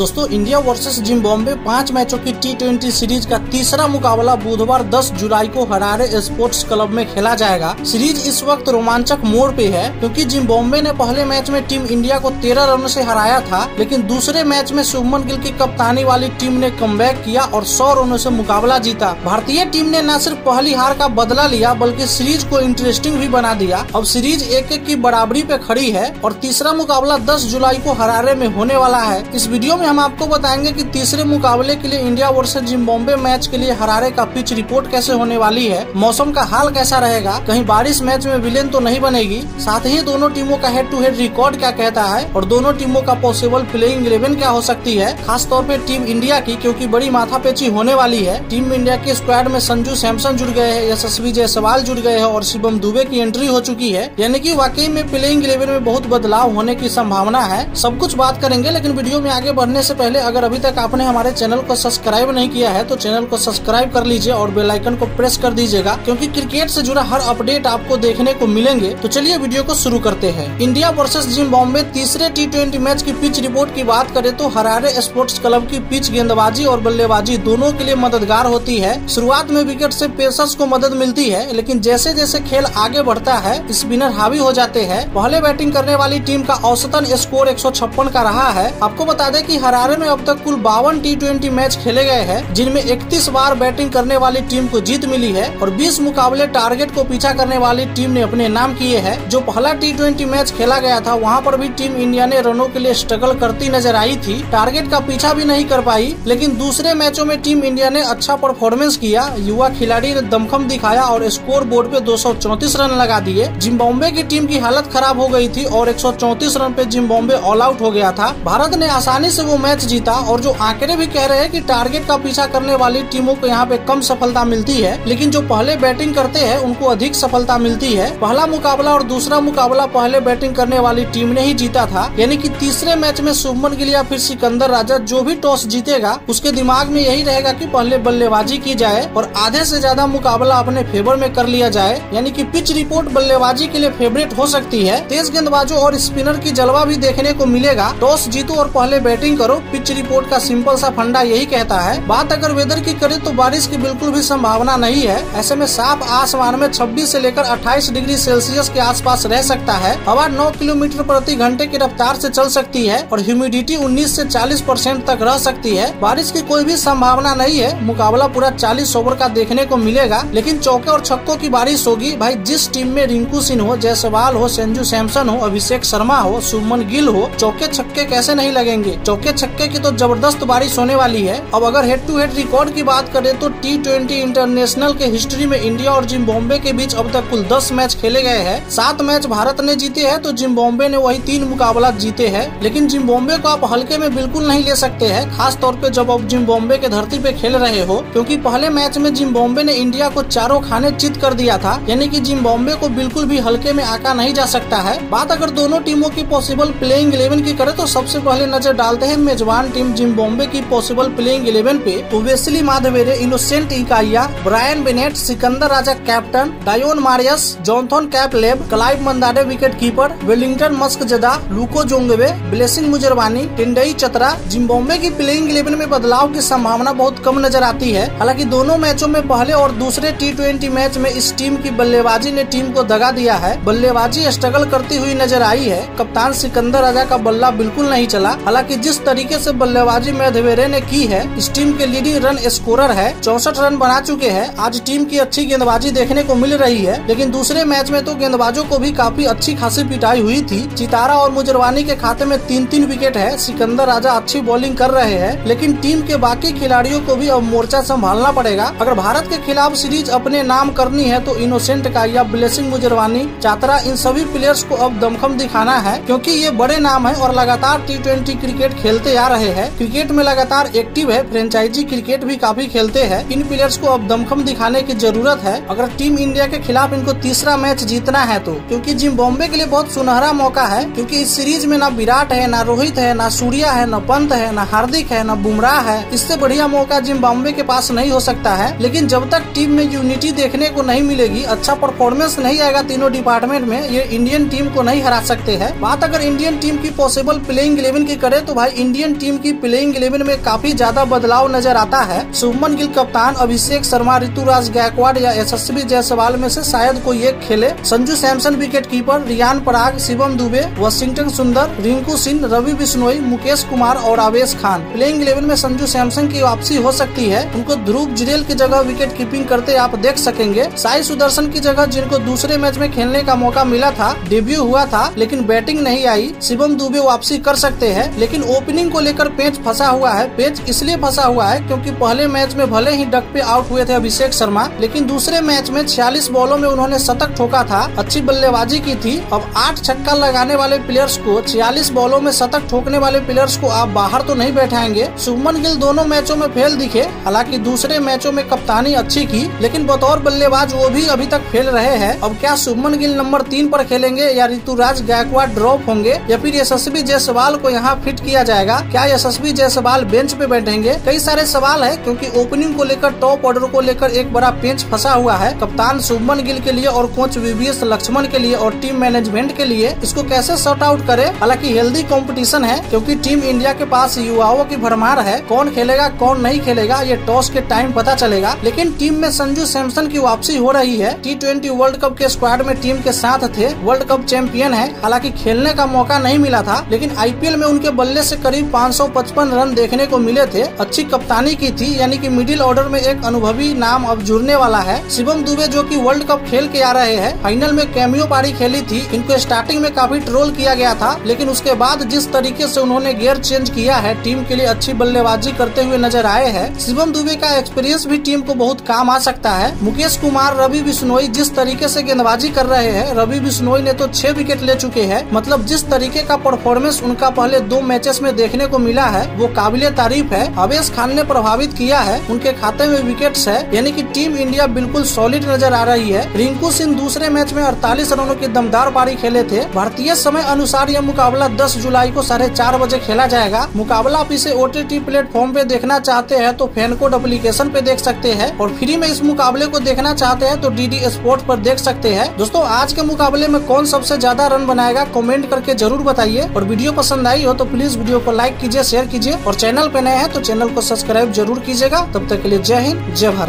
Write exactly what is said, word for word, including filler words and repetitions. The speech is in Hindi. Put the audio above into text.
दोस्तों इंडिया वर्सेस जिम्बाब्वे पांच मैचों की टी ट्वेंटी सीरीज का तीसरा मुकाबला बुधवार दस जुलाई को हरारे स्पोर्ट्स क्लब में खेला जाएगा। सीरीज इस वक्त रोमांचक मोड़ पे है क्योंकि जिम्बाब्वे ने पहले मैच में टीम इंडिया को तेरह रनों से हराया था, लेकिन दूसरे मैच में शुभमन गिल की कप्तानी वाली टीम ने कमबैक किया और सौ रनों से मुकाबला जीता। भारतीय टीम ने न सिर्फ पहली हार का बदला लिया बल्कि सीरीज को इंटरेस्टिंग भी बना दिया। अब सीरीज एक एक की बराबरी पे खड़ी है और तीसरा मुकाबला दस जुलाई को हरारे में होने वाला है। इस वीडियो में हम आपको बताएंगे कि तीसरे मुकाबले के लिए इंडिया वर्सेस जिम्बाब्वे मैच के लिए हरारे का पिच रिपोर्ट कैसे होने वाली है, मौसम का हाल कैसा रहेगा, कहीं बारिश मैच में विलेन तो नहीं बनेगी, साथ ही दोनों टीमों का हेड टू हेड रिकॉर्ड क्या कहता है और दोनों टीमों का पॉसिबल प्लेइंग इलेवन क्या हो सकती है, खास तौर पे टीम इंडिया की, क्योंकि बड़ी माथापेची होने वाली है। टीम इंडिया के स्क्वाड में संजू सैमसन जुड़ गए हैं, यशस्वी जायसवाल जुड़ गए हैं और शिवम दुबे की एंट्री हो चुकी है, यानी कि वाकई में प्लेइंग इलेवन में बहुत बदलाव होने की संभावना है। सब कुछ बात करेंगे, लेकिन वीडियो में आगे बढ़ने से पहले अगर अभी तक आपने हमारे चैनल को सब्सक्राइब नहीं किया है तो चैनल को सब्सक्राइब कर लीजिए और बेल आइकन को प्रेस कर दीजिएगा, क्योंकि क्रिकेट से जुड़ा हर अपडेट आपको देखने को मिलेंगे। तो चलिए वीडियो को शुरू करते हैं। इंडिया वर्सेस जिम्बाब्वे तीसरे टी ट्वेंटी मैच की पिच रिपोर्ट की बात करें तो हरारे स्पोर्ट्स क्लब की पिच गेंदबाजी और बल्लेबाजी दोनों के लिए मददगार होती है। शुरुआत में विकेट से पेसर्स को मदद मिलती है, लेकिन जैसे जैसे खेल आगे बढ़ता है स्पिनर हावी हो जाते हैं। पहले बैटिंग करने वाली टीम का औसतन स्कोर एक सौ छप्पन का रहा है। आपको बता दें कि हरारे में अब तक कुल बावन टी ट्वेंटी मैच खेले गए हैं, जिनमें इकतीस बार बैटिंग करने वाली टीम को जीत मिली है और बीस मुकाबले टारगेट को पीछा करने वाली टीम ने अपने नाम किए हैं। जो पहला टी ट्वेंटी मैच खेला गया था वहां पर भी टीम इंडिया ने रनों के लिए स्ट्रगल करती नजर आई थी, टारगेट का पीछा भी नहीं कर पाई, लेकिन दूसरे मैचों में टीम इंडिया ने अच्छा परफॉर्मेंस किया। युवा खिलाड़ी ने दमखम दिखाया और स्कोर बोर्ड पे दो सौ चौंतीस रन लगा दिए। जिम्बाब्वे की टीम की हालत खराब हो गई थी और एक सौ चौंतीस रन पे जिम्बाब्वे ऑल आउट हो गया था। भारत ने आसानी से वो मैच जीता और जो आंकड़े भी कह रहे हैं कि टारगेट का पीछा करने वाली टीमों को यहाँ पे कम सफलता मिलती है, लेकिन जो पहले बैटिंग करते हैं उनको अधिक सफलता मिलती है। पहला मुकाबला और दूसरा मुकाबला पहले बैटिंग करने वाली टीम ने ही जीता था, यानी कि तीसरे मैच में शुभमन गिल या फिर सिकंदर राजा जो भी टॉस जीतेगा उसके दिमाग में यही रहेगा कि पहले बल्लेबाजी की जाए और आधे से ज्यादा मुकाबला अपने फेवर में कर लिया जाए, यानी कि पिच रिपोर्ट बल्लेबाजी के लिए फेवरेट हो सकती है। तेज गेंदबाजों और स्पिनर की जलवा भी देखने को मिलेगा। टॉस जीतो और पहले बैटिंग करो, पिच रिपोर्ट का सिंपल सा फंडा यही कहता है। बात अगर वेदर की करें तो बारिश की बिल्कुल भी संभावना नहीं है। ऐसे में साफ आसमान में छब्बीस से लेकर अट्ठाईस डिग्री सेल्सियस के आसपास रह सकता है। हवा नौ किलोमीटर प्रति घंटे की रफ्तार से चल सकती है और ह्यूमिडिटी उन्नीस से चालीस परसेंट तक रह सकती है। बारिश की कोई भी संभावना नहीं है। मुकाबला पूरा चालीस ओवर का देखने को मिलेगा, लेकिन चौके और छक्कों की बारिश होगी। भाई जिस टीम में रिंकू सिंह हो, जायसवाल हो, संजू सैमसन हो, अभिषेक शर्मा हो, शुभमन गिल हो, चौके छक्के कैसे नहीं लगेंगे। चौके छक्के की तो जबरदस्त बारिश होने वाली है। अब अगर हेड टू हेड रिकॉर्ड की बात करें तो टी ट्वेंटी इंटरनेशनल के हिस्ट्री में इंडिया और जिम्बाब्वे के बीच अब तक कुल दस मैच खेले गए हैं। सात मैच भारत ने जीते हैं तो जिम्बाब्वे ने वही तीन मुकाबला जीते हैं, लेकिन जिम्बाब्वे को आप हल्के में बिल्कुल नहीं ले सकते हैं, खास तौर पे जब आप जिम्बाब्वे के धरती पे खेल रहे हो, क्योंकि पहले मैच में जिम्बाब्वे ने इंडिया को चारों खाने चित कर दिया था, यानी कि जिम्बाब्वे को बिल्कुल भी हल्के में आका नहीं जा सकता है। बात अगर दोनों टीमों की पॉसिबल प्लेइंग इलेवन की करें तो सबसे पहले नजर डालते हैं मेजबान टीम जिम्बाब्वे की पॉसिबल प्लेइंग इलेवन पे। तो Wesley Madhevere, Innocent Kaia, Brian Bennett, Sikandar Raza captain, Dion Myers, Jonathan Campbell, Clive Madande wicket keeper, Wellington Masakadza, Luke Jongwe, Blessing Muzarabani, Tendai Chatara. Zimbabwe की प्लेइंग इलेवन में बदलाव की संभावना बहुत कम नजर आती है। हालांकि दोनों मैचों में पहले और दूसरे टी ट्वेंटी मैच में इस टीम की बल्लेबाजी ने टीम को दगा दिया है। बल्लेबाजी स्ट्रगल करती हुई नजर आई है। कप्तान सिकंदर राजा का बल्ला बिल्कुल नहीं चला। हालांकि जिस तरीके से बल्लेबाजी माधवेरे ने की है, इस टीम के लीडिंग रन स्कोरर है, चौसठ रन बना चुके हैं। आज टीम की अच्छी गेंदबाजी देखने को मिल रही है, लेकिन दूसरे मैच में तो गेंदबाजों को भी काफी अच्छी खासी पिटाई हुई थी। चितारा और मुजरवानी के खाते में तीन तीन विकेट है। सिकंदर राजा अच्छी बॉलिंग कर रहे हैं, लेकिन टीम के बाकी खिलाड़ियों को भी अब मोर्चा संभालना पड़ेगा। अगर भारत के खिलाफ सीरीज अपने नाम करनी है तो इनोसेंट का या ब्लेसिंग मुजरवानी, चातरा, इन सभी प्लेयर्स को अब दमखम दिखाना है, क्योंकि ये बड़े नाम है और लगातार टी ट्वेंटी क्रिकेट खेलते आ रहे हैं। क्रिकेट में लगातार एक्टिव है, फ्रेंचाइजी क्रिकेट भी काफी खेलते हैं। इन प्लेयर्स को अब दमखम दिखाने की जरूरत है अगर टीम इंडिया के खिलाफ इनको तीसरा मैच जीतना है तो, क्योंकि जिम्बाब्वे के लिए बहुत सुनहरा मौका है, क्योंकि इस सीरीज में ना विराट है, ना रोहित है, ना सूर्या है, ना पंत है, ना हार्दिक है, ना बुमराह है। इससे बढ़िया मौका जिम्बाब्वे के पास नहीं हो सकता है। लेकिन जब तक टीम में यूनिटी देखने को नहीं मिलेगी, अच्छा परफॉर्मेंस नहीं आएगा तीनों डिपार्टमेंट में, ये इंडियन टीम को नहीं हरा सकते हैं। बात अगर इंडियन टीम की पॉसिबल प्लेइंग इलेवन की करे तो भाई इंडियन टीम की प्लेइंग इलेवन में काफी ज्यादा बदलाव नजर आता है। शुभमन गिल कप्तान, अभिषेक शर्मा, ऋतुराज गायकवाड़ या यशस्वी जायसवाल में से शायद कोई एक खेले। संजू सैमसन विकेट कीपर, रियान पराग, शिवम दुबे, वाशिंगटन सुंदर, रिंकू सिंह, रवि बिश्नोई, मुकेश कुमार और आवेश खान। प्लेइंग इलेवन में संजू सैमसन की वापसी हो सकती है। उनको ध्रुव जुरेल की जगह विकेट कीपिंग करते आप देख सकेंगे। साई सुदर्शन की जगह, जिनको दूसरे मैच में खेलने का मौका मिला था, डेब्यू हुआ था लेकिन बैटिंग नहीं आई, शिवम दुबे वापसी कर सकते हैं। लेकिन ओपनिंग को लेकर पेच फंसा हुआ है। पेच इसलिए फंसा हुआ है क्योंकि पहले मैच में भले ही डक पे आउट हुए थे अभिषेक शर्मा, लेकिन दूसरे मैच में छियालीस बॉलों में उन्होंने शतक ठोका था, अच्छी बल्लेबाजी की थी। अब आठ छक्का लगाने वाले प्लेयर्स को, छियालीस बॉलों में शतक ठोकने वाले प्लेयर्स को आप बाहर तो नहीं बैठाएंगे। शुभमन गिल दोनों मैचों में फेल दिखे, हालांकि दूसरे मैचों में कप्तानी अच्छी की, लेकिन बतौर बल्लेबाज वो भी अभी तक फेल रहे हैं। अब क्या शुभमन गिल नंबर तीन पर खेलेंगे या ऋतुराज गायकवाड़ ड्रॉप होंगे या फिर यशस्वी जायसवाल को यहाँ फिट किया जाएगा? क्या यशस्वी जायसवाल बेंच पे बैठेंगे? कई सारे सवाल है क्योंकि ओपनिंग को लेकर, टॉप ऑर्डर को लेकर एक बड़ा पेंच फंसा हुआ है। कप्तान शुभमन गिल के लिए और कोच वीवीएस लक्ष्मण के लिए और टीम मैनेजमेंट के लिए इसको कैसे सॉर्ट आउट करे। हालांकि हेल्दी कंपटीशन है क्योंकि टीम इंडिया के पास युवाओं की भरमार है। कौन खेलेगा कौन नहीं खेलेगा ये टॉस के टाइम पता चलेगा। लेकिन टीम में संजू सैमसन की वापसी हो रही है। टी ट्वेंटी वर्ल्ड कप के स्क्वाड में टीम के साथ थे, वर्ल्ड कप चैंपियन है। हालांकि खेलने का मौका नहीं मिला था, लेकिन आईपीएल में उनके बल्ले से करीब पाँच सौ पचपन रन देखने को मिले थे। अच्छी कप्तानी की थी, यानी कि मिडिल ऑर्डर में एक अनुभवी नाम अब जुड़ने वाला है। शिवम दुबे जो कि वर्ल्ड कप खेल के आ रहे हैं, फाइनल में कैमियो पारी खेली थी। इनको स्टार्टिंग में काफी ट्रोल किया गया था, लेकिन उसके बाद जिस तरीके से उन्होंने गियर चेंज किया है, टीम के लिए अच्छी बल्लेबाजी करते हुए नजर आए हैं। शिवम दुबे का एक्सपीरियंस भी टीम को बहुत काम आ सकता है। मुकेश कुमार, रवि बिश्नोई जिस तरीके से गेंदबाजी कर रहे हैं, रवि बिश्नोई ने तो छह विकेट ले चुके हैं। मतलब जिस तरीके का परफॉर्मेंस उनका पहले दो मैचेस में देखने को मिला है वो काबिले तारीफ है। आवेश खान ने प्रभावित किया है, उनके खाते में विकेट्स है, यानी कि टीम इंडिया बिल्कुल सॉलिड नजर आ रही है। रिंकू सिंह दूसरे मैच में अड़तालीस रनों की दमदार पारी खेले थे। भारतीय समय अनुसार यह मुकाबला दस जुलाई को साढ़े चार बजे खेला जाएगा। मुकाबला आप इसे ओटीटी प्लेटफॉर्म पे देखना चाहते हैं तो फैन कोड एप्लीकेशन पे देख सकते हैं, और फ्री में इस मुकाबले को देखना चाहते हैं तो डीडी स्पोर्ट पर देख सकते हैं। दोस्तों, आज के मुकाबले में कौन सबसे ज्यादा रन बनाएगा कमेंट करके जरूर बताइए, और वीडियो पसंद आई हो तो प्लीज वीडियो को लाइक कीजिए, शेयर कीजिए, और चैनल पे नए हैं तो चैनल को सब्सक्राइब जरूर कीजिएगा। तब तक के लिए जय हिंद, जय भारत।